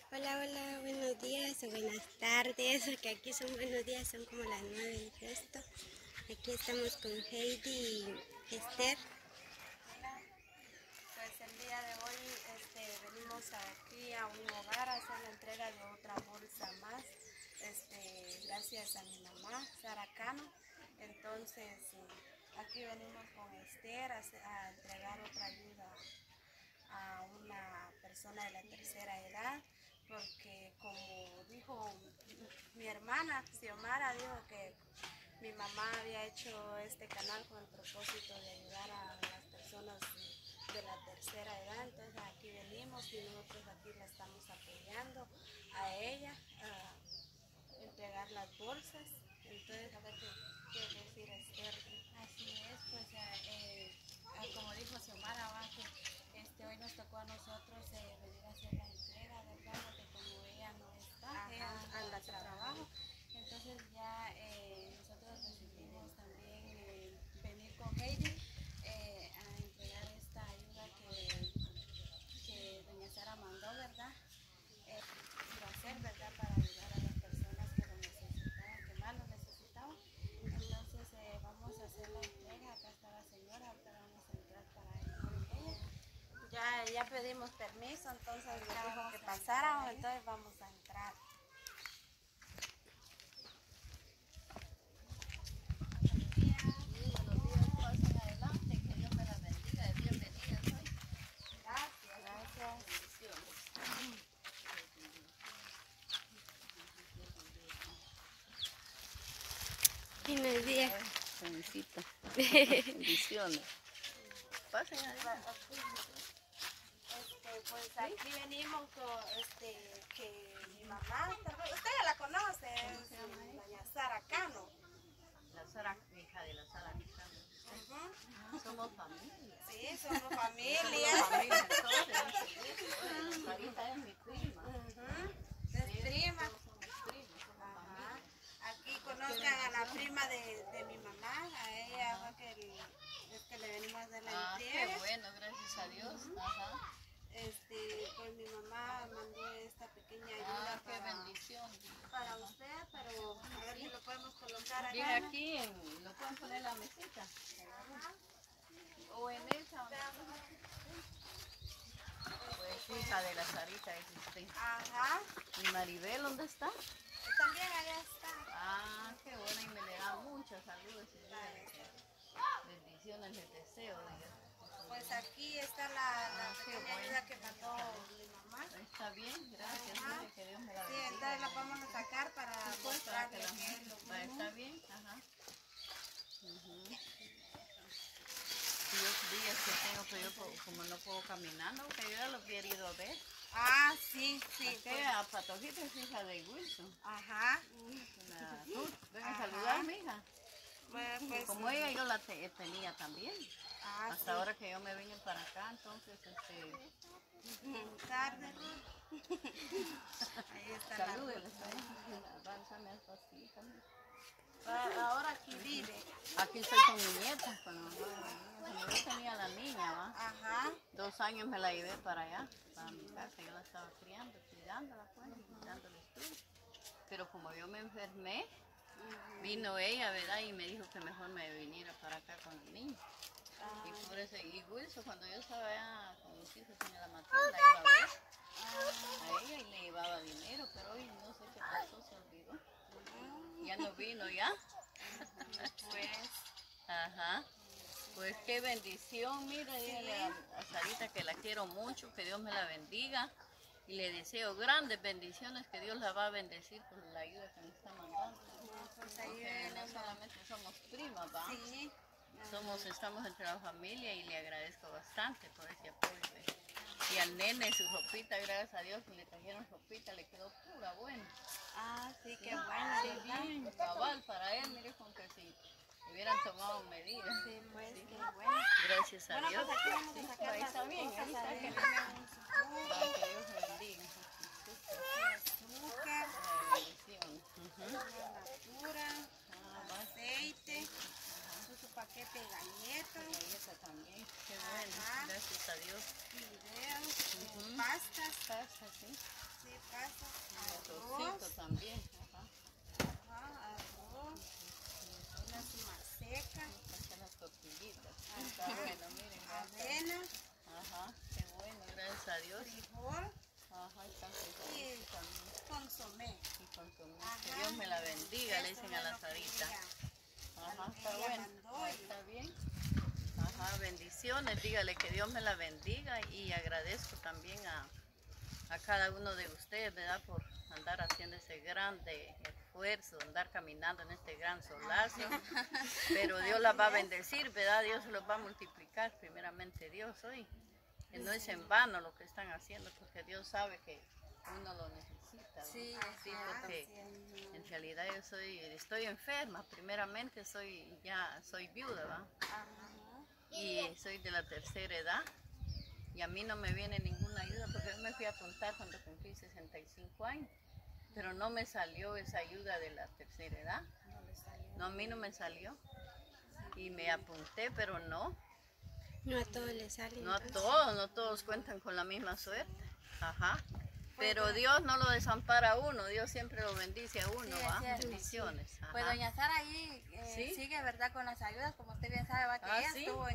Hola, hola, buenos días o buenas tardes, porque aquí son buenos días, son como las 9 y resto. Aquí estamos con Heidi y Esther. Pues el día de hoy venimos aquí a un hogar a hacer la entrega de otra bolsa más, gracias a mi mamá, Sara Cano. Entonces aquí venimos con Esther a entregar otra ayuda a una persona de la tercera edad, porque como dijo mi hermana, Xiomara, dijo que mi mamá había hecho este canal con el propósito de ayudar a las personas de la tercera edad. Entonces aquí venimos y nosotros aquí la estamos apoyando a ella a entregar las bolsas. Entonces, a ver qué quiere decir Esther. Así es, pues como dijo Xiomara, que hoy nos tocó a nosotros venir a hacer la entrega, ¿verdad? Porque como ella no está, ella anda a su trabajo, entonces ya nosotros decidimos también venir con Heidi a entregar esta ayuda que doña Sara mandó, ¿verdad? Iba a hacer, ¿verdad? Para ayudar a las personas que lo necesitaban, que más lo necesitaban. Entonces vamos a hacer la entrega. Acá está la señora, ahorita vamos a entrar para ir con ella. Ya pedimos permiso, entonces nos dijo que pasáramos, entonces vamos a entrar. Buenos días. Felicito. Bendiciones. Pasen adelante. Pues aquí venimos con que mi mamá, usted ya la conoce, es doña Sara Cano. La Sara, hija de la Sara Cano. Somos familia. Sí, somos familia. Somos familia, entonces. Sarita es mi prima. Es prima. Somos primos, somos familia. Aquí conozcan a la prima de mi mamá, a ella fue que le venimos a hacer la entrega. Qué bueno, gracias a Dios. Ajá. Pues mi mamá mandó esta pequeña ayuda Qué bendición. para usted, pero a ver si lo podemos colocar acá. Bien, aquí lo pueden poner en la mesita. O en esa. Pues hija de la Sarita es usted. Ajá, ¿Y Maribel dónde está? también allá está. Qué bueno, y me le da muchos saludos y bendiciones les deseo. Pues aquí está la pequeña ayuda que mandó mi mamá. Está bien, gracias. Ajá. Que Dios me la Sí, bendiga. entonces la vamos a sacar para mostrarle qué es lo que Está bien, ajá. Y los días que tengo que yo como no puedo caminar, ¿no? Que yo ya lo hubiera ido a ver. Sí, Que a Patojita es hija de Wilson. Ajá. Ven a saludar, mija. Pues, Como ella yo la tenía también. Hasta sí. ahora que yo me vine para acá, entonces Tarde. Ahí está la salúdenles, avánzame hasta así también. ahora aquí vive. Aquí estoy con mi nieta, con la mamá de mi niña. Como yo tenía a la niña, ¿va? Ajá. 2 años me la llevé para allá, para mi casa. Yo la estaba criando, cuidándola, pues, y dándole estudio. Pero como yo me enfermé, vino ella, ¿verdad? Y me dijo que mejor me viniera para acá con el niño. Y por eso, y Wilson, cuando yo estaba allá con mis hijos en la Matilda, iba a ver a ella y le llevaba dinero, pero hoy no sé qué pasó, se olvidó. Ya no vino, ¿ya? Pues. Ajá. Pues qué bendición, mira, dígale a Sarita que la quiero mucho, que Dios me la bendiga. Y le deseo grandes bendiciones, que Dios la va a bendecir por la ayuda que me está mandando. Pues Porque no solamente somos primas, ¿va? Sí. Estamos entre la familia y le agradezco bastante por ese apoyo. Y al nene su ropita, gracias a Dios, que le trajeron ropita, le quedó pura buena. Sí, qué bueno. Sí, bien, cabal para él, mire, con que si hubieran tomado medidas. Sí, pues, qué bueno. Gracias a Dios. Pues aquí vamos a sacar Ahí las está bien, cosas, ahí está, a que ver, que Dios me bendiga. azúcar, Bendición. levadura, aceite, su paquete de galletas, Galleta también, qué bueno, Ajá. gracias a Dios. fideos, pastas. Pasta, sí. Sí, casa, Arrocito arroz, también. Ajá. arroz, unas macecas, Hasta las tortillitas. Está bueno, miren. avena, Ajá, qué bueno, gracias a Dios. frijol Ajá, están y frijolitos también. consomé. Y consomé. Ajá. Que Dios me la bendiga, le Eso dicen a la es lo que Sarita. ella- Ajá, está ella bueno. mandó y- Está bien. Ajá, bendiciones, dígale que Dios me la bendiga y agradezco también a cada uno de ustedes, ¿verdad? Por andar haciendo ese grande esfuerzo, andar caminando en este gran solazo. Pero Dios las va a bendecir, ¿verdad? Dios se los va a multiplicar, primeramente Dios hoy. Que no es en vano lo que están haciendo, porque Dios sabe que uno lo necesita, ¿verdad? Sí, Sí, porque en realidad yo estoy enferma, primeramente soy viuda, ¿va? Y soy de la tercera edad y a mí no me viene ninguna ayuda porque yo me fui a apuntar cuando cumplí 65 años, pero no me salió esa ayuda de la tercera edad, no, a mí no me salió y me apunté, pero no No a todos les sale. a todos, no todos cuentan con la misma suerte, ajá. Pero Dios no lo desampara a uno, Dios siempre lo bendice a uno, Sí, ¿va? es cierto. Bendiciones. Ajá. Pues doña Sara ahí ¿Sí? sigue, ¿verdad? Con las ayudas, como usted bien sabe, va, que ella ¿sí? estuvo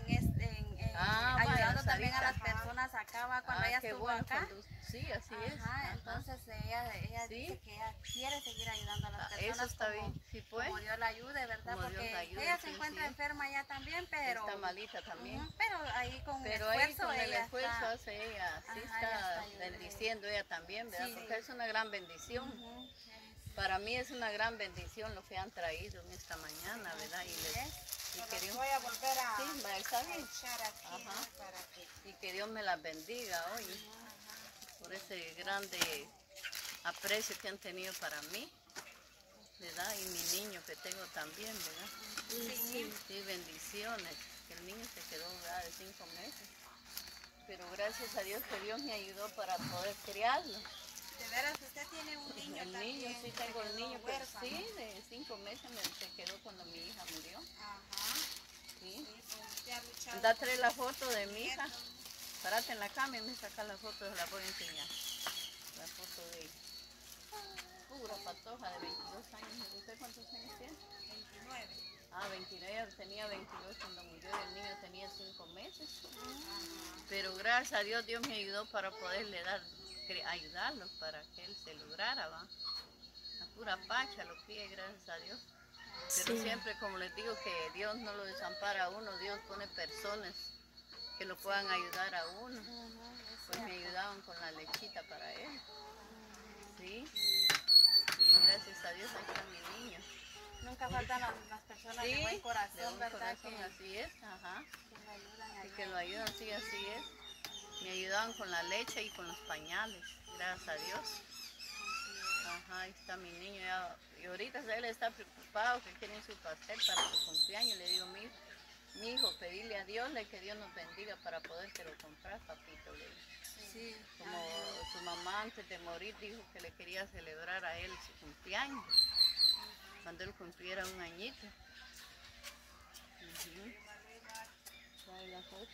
Ah, ayudando vaya, también a Sarita. las personas acá, va, cuando ella qué estuvo bueno, acá. sí, así es. Ajá, Ajá. entonces ella ¿Sí? dice que ella quiere seguir ayudando a las personas. Eso está como, bien, sí pues. como Dios la ayude, ¿verdad? Como Porque Dios la ayude, ella sí, se encuentra sí. enferma ya también, pero... Está malita también. Pero ahí con Pero el ahí esfuerzo con el ella esfuerzo está... hace ella, sí Ajá, ella está está ayudando. bendiciendo ella también, ¿verdad? Sí. Porque es una gran bendición. Ujú. Para mí es una gran bendición lo que han traído en esta mañana, ¿verdad? Y Los que Dios, voy a volver a sí, va, está bien. echar aquí, Ajá. ¿no? Para que... Y que Dios me las bendiga hoy por ese grande aprecio que han tenido para mí, ¿verdad? Y mi niño que tengo también, ¿verdad? Sí. Sí, bendiciones. Que el niño se quedó, ¿verdad? De 5 meses. Pero gracias a Dios que Dios me ayudó para poder criarlo. De veras, usted tiene un niño El también. niño, sí que tengo el quedó niño, pero huérfano. sí, de 5 meses se quedó cuando mi hija murió. Ajá. Sí. Sí, pues usted ha luchado. Anda a traer la foto de mi hija. nietos. Párate en la cama y me saca la foto, se la voy a enseñar. La foto de ella. Pura patoja de 22 años. ¿Usted cuántos años tiene? 29. Ah, 29, tenía 22 cuando murió y el niño tenía 5 meses. Pero gracias a Dios, Dios me ayudó para poderle ayudarlo para que él se lograra, ¿va? La pura pacha lo cría, gracias a Dios. Pero Sí. siempre, como les digo, que Dios no lo desampara a uno, Dios pone personas que lo puedan ayudar a uno. Pues me ayudaban con la lechita para él. Sí. Y gracias a Dios, ahí está mi niño. Nunca faltan las personas Sí, de buen corazón, de buen ¿verdad? corazón, así es, ajá. Que lo ayudan Y ahí. que lo ayudan, sí, así es. Me ayudaban con la leche y con los pañales, gracias a Dios. Ajá, ahí está mi niño. Y ahorita él está preocupado que quieren su pastel para su cumpleaños. Le digo, mi hijo, pedirle a Dios que Dios nos bendiga para podértelo comprar, papito. Le digo. Sí. Como su mamá antes de morir dijo que le quería celebrar a él su cumpleaños, cuando él cumpliera 1 añito. Trae la foto.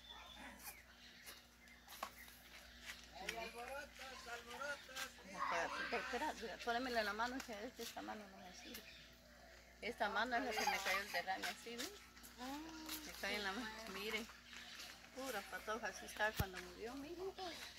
Espera, pónemela en la mano, que esta mano no me sirve. Esta mano es la que me cayó el derrame así, ¿ven? Me cae en la mano, miren. Pura patoja, así estaba cuando murió mi hijo.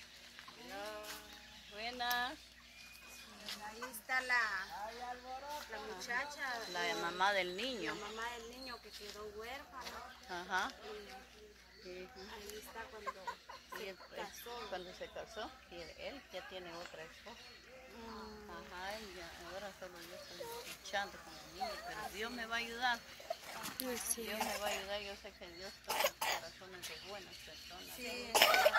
Buenas. Ahí está la muchacha, La mamá del niño. la mamá del niño que quedó huérfano. Ajá. Y Sí. ahí está cuando Y se casó. cuando se casó, y él ya tiene otra esposa. Ajá, él ahora solo yo estoy luchando con el niño, pero Dios me va a ayudar. Sí. Dios me va a ayudar, yo sé que Dios toca corazones de buenas personas. Sí. Sí,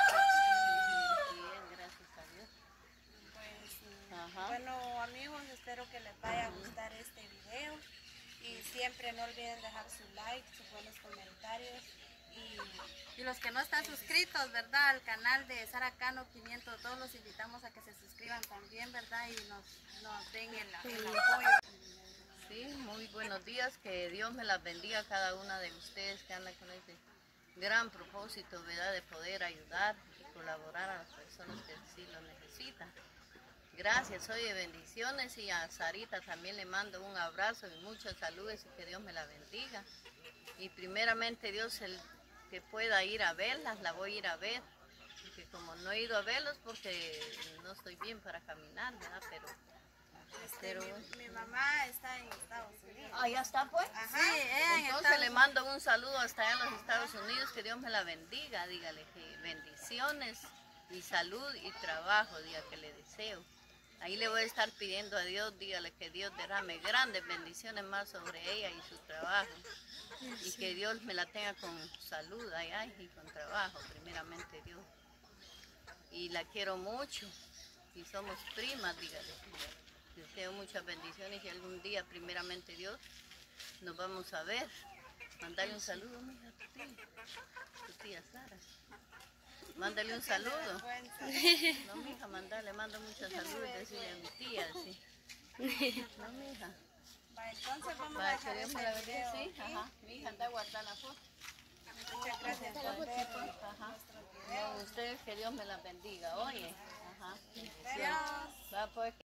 gracias a Dios. Pues, Ajá. bueno, amigos, espero que les vaya a gustar este video. Y siempre no olviden dejar su like, sus buenos comentarios. Y los que no están suscritos, ¿verdad? Al canal de Sara Cano 502, los invitamos a que se suscriban también, ¿verdad? Y nos den el apoyo. Sí, muy buenos días, que Dios me las bendiga a cada una de ustedes que andan con este gran propósito, ¿verdad? De poder ayudar y colaborar a las personas que sí lo necesitan. Gracias, oye, bendiciones, y a Sarita también le mando un abrazo y muchas saludos y que Dios me la bendiga. Y primeramente Dios, el que pueda ir a verlas, la voy a ir a ver. Porque como no he ido a verlos porque no estoy bien para caminar, ¿verdad? Pero mi mamá está en Estados Unidos. Ah, ¿ya está pues? Ajá. Sí, Entonces le mando un saludo hasta allá en los Estados Unidos, que Dios me la bendiga, dígale que bendiciones y salud y trabajo, diga que le deseo. Ahí le voy a estar pidiendo a Dios, dígale que Dios derrame grandes bendiciones más sobre ella y su trabajo. Y que Dios me la tenga con salud allá y con trabajo, primeramente Dios. Y la quiero mucho y somos primas, dígale. Deseo muchas bendiciones y algún día, primeramente Dios, nos vamos a ver. Mándale un saludo, mija, a tu tía Sara. Mándale un saludo. No, mija, le mando muchos saludos, decirle a mi tía, sí. No, mija. Entonces vamos a Para dejar que Dios me la bendiga, sí, ajá. Mi hija anda guardando la foto. Muchas gracias por ver Ajá. nuestros videos. No, ustedes que Dios me la bendiga, oye. Ajá. Adiós. Va pues.